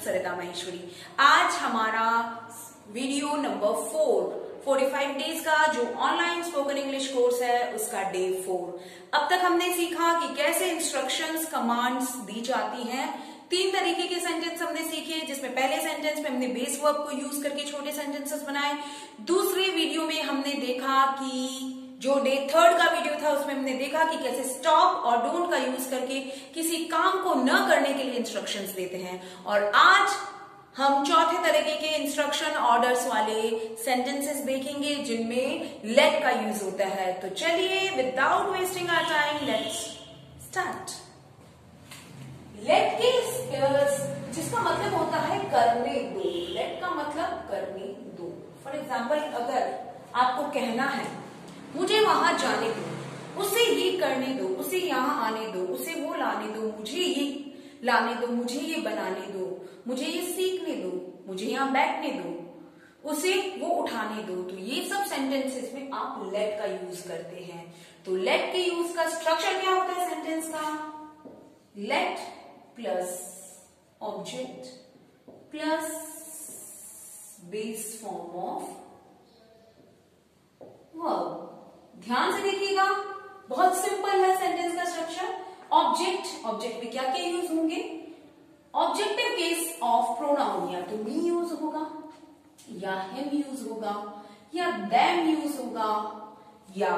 सरिता माहेश्वरी। आज हमारा video number 45 days का जो ऑनलाइन स्पोकन इंग्लिश कोर्स है उसका डे 4। अब तक हमने सीखा कि कैसे इंस्ट्रक्शंस कमांड्स दी जाती हैं। 3 तरीके के सेंटेंस हमने सीखे, जिसमें पहले सेंटेंस में हमने बेस वर्ब को यूज करके छोटे सेंटेंसेस बनाए। दूसरे वीडियो में हमने देखा कि जो डे 3 का वीडियो था उसमें हमने देखा कि कैसे स्टॉप और डोंट का यूज करके किसी काम को न करने के लिए इंस्ट्रक्शंस देते हैं। और आज हम चौथे तरीके के इंस्ट्रक्शन ऑर्डर्स वाले सेंटेंसेस देखेंगे जिनमें लेट का यूज होता है। तो चलिए without wasting our time let's start. Let के जिसका मतलब होता है करने दो। लेट का मतलब करने दो। फॉर एग्जाम्पल, अगर आपको कहना है मुझे वहां जाने दो, उसे ये करने दो, उसे यहाँ आने दो, उसे वो लाने दो, मुझे ये लाने दो, मुझे ये बनाने दो, मुझे ये सीखने दो, मुझे यहाँ बैठने दो, उसे वो उठाने दो। तो ये सब सेंटेंसेस में आप लेट का यूज करते हैं। तो लेट के यूज का स्ट्रक्चर क्या होता है सेंटेंस का? Let plus object plus base form of verb. ध्यान से देखिएगा, बहुत सिंपल है सेंटेंस का स्ट्रक्चर। ऑब्जेक्ट में क्या क्या यूज होंगे? ऑब्जेक्टिव केस ऑफ प्रोनाउन या तो मी यूज होगा, या हिम यूज होगा, या देम यूज होगा, या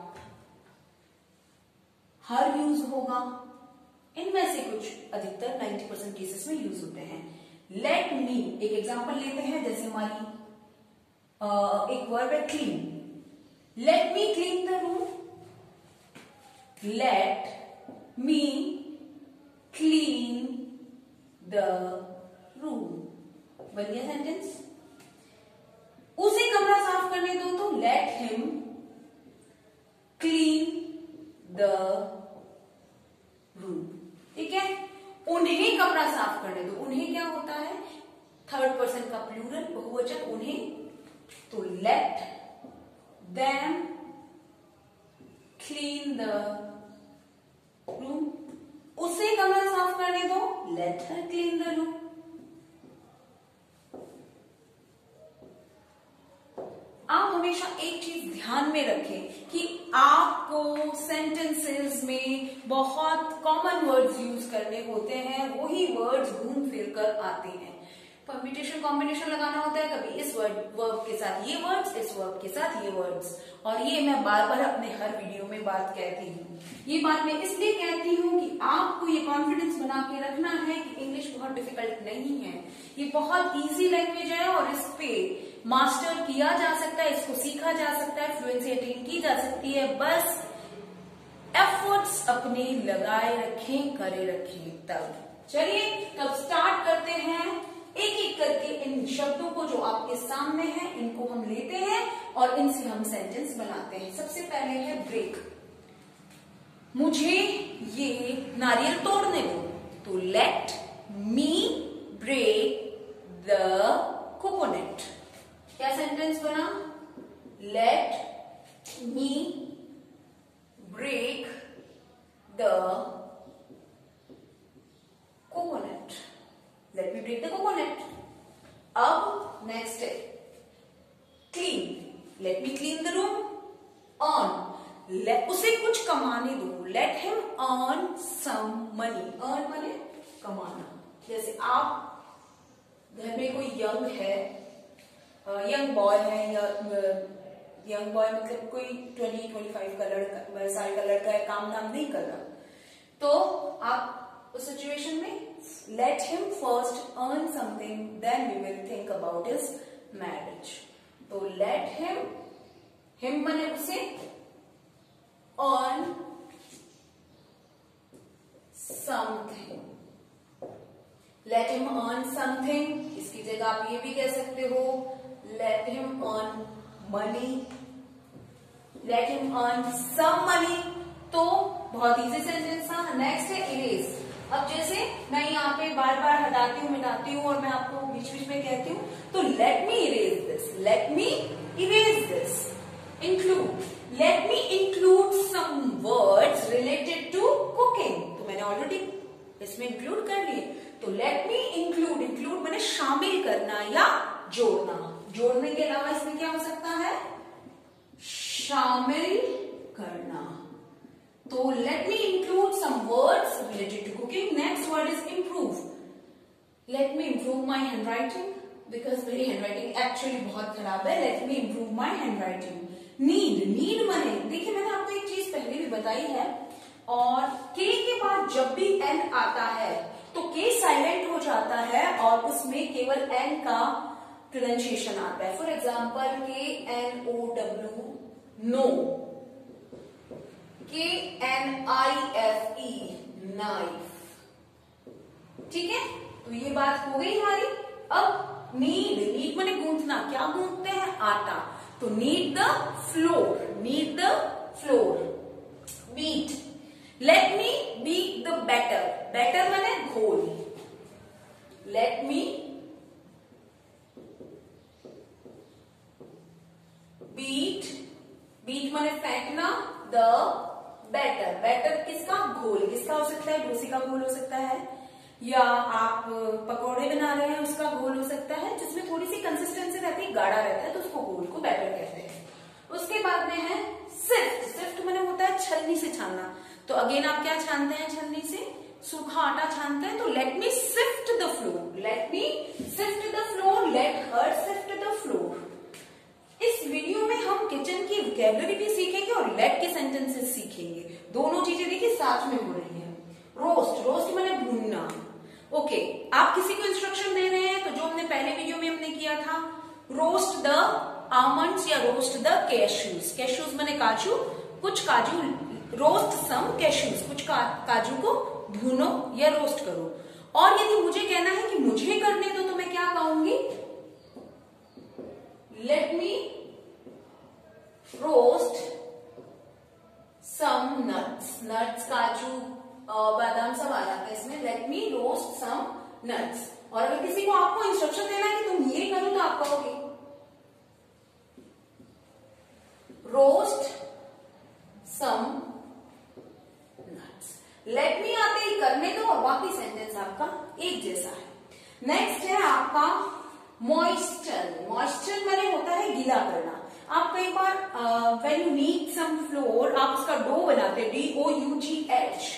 हर यूज होगा। इनमें से कुछ अधिकतर 90% केसेस में यूज होते हैं। लेट मी, एक एग्जांपल लेते हैं, जैसे हमारी एक वर्ब है clean. Let me clean the room. Let me clean the room. बन गया सेंटेंस। उसे कमरा साफ करने दो तो let him clean the room। ठीक है, उन्हें कमरा साफ करने दो। उन्हें क्या होता है? 3rd पर्सन का प्लूरल, बहुवचन उन्हें। तो let them clean the room। उसे कमरा साफ करने दो, let her clean the room। आप हमेशा एक चीज ध्यान में रखें कि आपको सेंटेंसेस में बहुत कॉमन वर्ड्स यूज करने होते हैं। वही वर्ड्स घूम फिर कर आते हैं। परम्यूटेशन कॉम्बिनेशन लगाना होता है, कभी इस वर्ब के साथ ये वर्ड्स, इस वर्ब के साथ ये वर्ड्स। और ये मैं बार बार अपने हर वीडियो में बात कहती हूँ। ये बात मैं इसलिए कहती हूँ कि आपको ये कॉन्फिडेंस बना के रखना है कि इंग्लिश बहुत डिफिकल्ट नहीं है। ये बहुत इजी लैंग्वेज है और इस पे मास्टर किया जा सकता है, इसको सीखा जा सकता है, फ्लुएंसी अटेन की जा सकती है। बस एफर्ट्स अपने लगाए रखें, करे रखें। तब चलिए तब स्टार्ट करते हैं। एक एक करके इन शब्दों को जो आपके सामने है इनको हम लेते हैं और इनसे हम सेंटेंस बनाते हैं। सबसे पहले है ब्रेक। मुझे ये नारियल तोड़ने दो तो let me break the coconut. क्या सेंटेंस बना? Let me break the coconut. Let me break the coconut. अब नेक्स्ट है clean. Let me clean the room. Earn, उसे कुछ कमाने दो। Let him earn some money. Earn माने कमाना। जैसे आप घर में कोई यंग है, यंग बॉय है, या यंग बॉय मतलब कोई 20-25 का लड़का, साल का लड़का है, काम धाम नहीं कर रहा, तो आप उस सिचुएशन में let him first earn something, then we will think about his marriage. तो let him बने उसे, earn something। let him earn something, इसकी जगह आप ये भी कह सकते हो let him earn money, let him earn some money। तो बहुत इजी सेंटेंस था। नेक्स्ट है इरेज। अब जैसे मैं यहाँ पे बार बार हटाती हूँ, मिटाती हूँ और मैं आपको बीच बीच में कहती हूँ, तो let me erase this, let me erase this. Include, let me include some words related to cooking. तो मैंने ऑलरेडी इसमें इंक्लूड कर लिए। तो लेट मी इंक्लूड, इंक्लूड मैंने शामिल करना या जोड़ना। जोड़ने के अलावा इसमें क्या हो सकता है, शामिल करना। तो let me include some words related to cooking. Next word is improve. Let me improve my handwriting, because मेरी हैंड राइटिंग एक्चुअली बहुत खराब है। Let me improve my handwriting. Knead, knead माने देखिए मैंने आपको एक चीज पहले भी बताई है, और के बाद जब भी एन आता है तो के साइलेंट हो जाता है और उसमें केवल एन का प्रोनाउंसिएशन आता है। For example KNOW, know, KNIFE, knife. ठीक है, तो ये बात हो गई हमारी। अब नीड, नीड माने गूंथना। क्या गूंथते हैं, आटा। तो knead the flour, knead the flour. Beat, let me beat the batter. Batter माने घोल। लेट मी बीट, बीट माने फेंकना, द बैटर। बैटर किसका, घोल। किसका हो सकता है, डोसे का घोल हो सकता है, या आप पकौड़े बना रहे हैं उसका घोल हो सकता है, जिसमें थोड़ी सी कंसिस्टेंसी रहती है, गाढ़ा रहता है, तो उसको घोल को बैटर कहते हैं। उसके बाद में है सिफ्ट। सिफ्ट माने होता है छलनी से छानना। तो अगेन आप क्या छानते हैं छलनी से, सूखा आटा छानते हैं। तो let me sift the flour, let me sift the flour, let her sift the flour. इस वीडियो में हम किचन की वोकैबुलरी भी सीखेंगे और लेट के सेंटेंसेस सीखेंगे। दोनों चीजें देखिए साथ में हो रही है। रोस्ट, रोस्ट माने भूनना। ओके, आप किसी को इंस्ट्रक्शन दे रहे हैं तो जो हमने पहले वीडियो में हमने किया था, रोस्ट द आमंड्स या रोस्ट द कैश्यूज। कैश्यूज माने काजू, कुछ काजू, रोस्ट सम कैश्यूज, कुछ काजू को भूनो या रोस्ट करो। और यदि मुझे कहना है कि मुझे करने दो तो मैं क्या कहूंगी, let me roast some nuts. Nuts, काजू, बादाम सब आ जाता है इसमें। Let me roast some nuts. और अगर किसी को आपको इंस्ट्रक्शन देना है कि तुम ये करो तो आप कहोगे roast some nuts. Let me आते ही करने दो और बाकी सेंटेंस आपका एक जैसा है। नेक्स्ट है आपका मॉइस्चर। मॉइस्चर माने होता है गीला करना। आप कई बार when you need some flour, आप उसका डो बनाते हैं, DOUGH,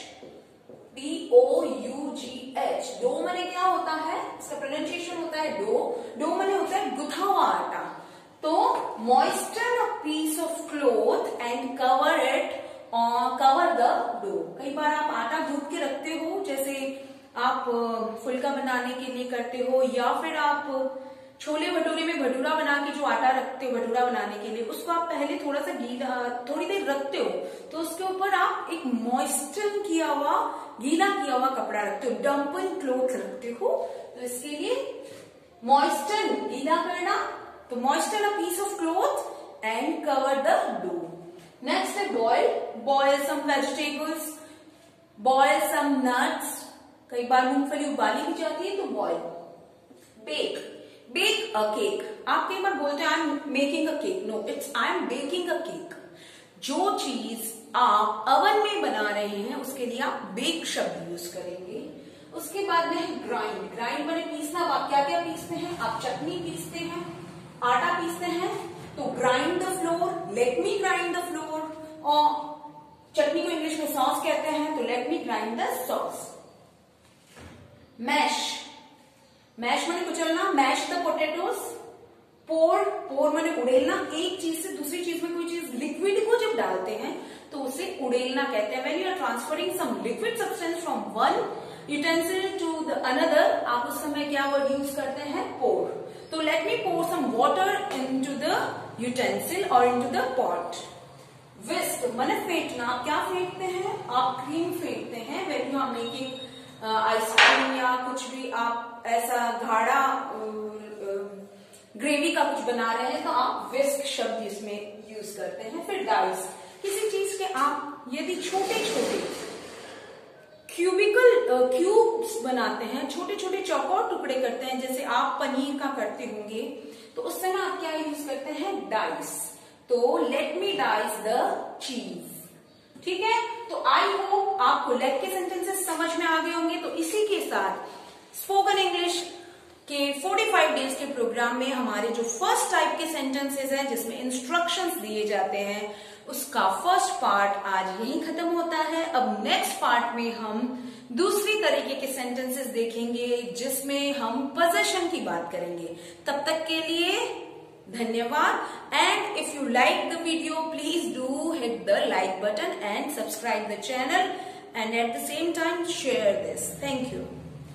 DOUGH। डो माने क्या होता है, इसका प्रोनाउंसिएशन होता है डो। डो माने होता है गुथा हुआ आटा। तो moisture a piece of cloth and cover it, cover the dough. कई बार आप आटा गूंथ के रखते हो, जैसे आप फुल्का बनाने के लिए करते हो, या फिर आप छोले भटूरे में भटूरा बना के जो आटा रखते हो भटूरा बनाने के लिए, उसको आप पहले थोड़ा सा गीला, थोड़ी देर रखते हो, तो उसके ऊपर आप एक मॉइस्चर किया हुआ, गीला किया हुआ कपड़ा रखते हो, डम्पन क्लॉथ रखते हो। तो इसके लिए मॉइस्चर गीला करना, तो moisture a piece of cloth and cover the dough. Next है boil. Boil some vegetables, boil some nuts. कई बार मूंगफली उबाली भी जाती है तो boil. Bake, bake a cake. आप कई बार बोलते हैं I am making a cake, no it's I am baking a cake. जो चीज आप अवन में बना रहे हैं उसके लिए आप बेक शब्द यूज करेंगे। उसके बाद में ग्राइंड। ग्राइंड माने पीसना। आप क्या क्या पीसते हैं, आप चटनी पीसते हैं, आटा पीसते हैं, तो grind the flour, let me grind the flour. और चटनी को इंग्लिश में सॉस कहते हैं, तो let me grind the sauce. Mash, mash माने कुचलना, mash the potatoes. Pour, pour माने उड़ेलना। एक चीज से दूसरी चीज में कोई चीज लिक्विड को जब डालते हैं तो उसे उड़ेलना कहते हैं। When you are transferring some liquid substance from one utensil to the another, आप उस समय क्या वर्ड यूज करते हैं, पोर। तो let me pour some water into the utensil और इनटू द पॉट। विस्क माने फेंटना। आप क्या फेंटते हैं, आप क्रीम फेंटते हैं। When you are making ice cream या कुछ भी आप ऐसा गाढ़ा ग्रेवी का कुछ बना रहे हैं तो आप विस्क शब्द इसमें यूज करते हैं। फिर डाइस, किसी चीज के आप यदि छोटे छोटे क्यूब्स बनाते हैं, छोटे छोटे चौकोर टुकड़े करते हैं, जैसे आप पनीर का करते होंगे, तो उस समय आप क्या यूज करते हैं, डाइस। तो लेट मी डाइस द चीज। ठीक है, तो आई होप आपको लेट के सेंटेंसेस समझ में आ गए होंगे। तो इसी के साथ स्पोकन इंग्लिश के 45 डेज के प्रोग्राम में हमारे जो फर्स्ट टाइप के सेंटेंसेस हैं जिसमें इंस्ट्रक्शंस दिए जाते हैं, उसका फर्स्ट पार्ट आज यहीं खत्म होता है। अब नेक्स्ट पार्ट में हम दूसरी तरीके के सेंटेंसेस देखेंगे जिसमें हम पोजेशन की बात करेंगे। तब तक के लिए धन्यवाद। And if you like the video please do hit the like button and subscribe the channel and at the same time share this. Thank you.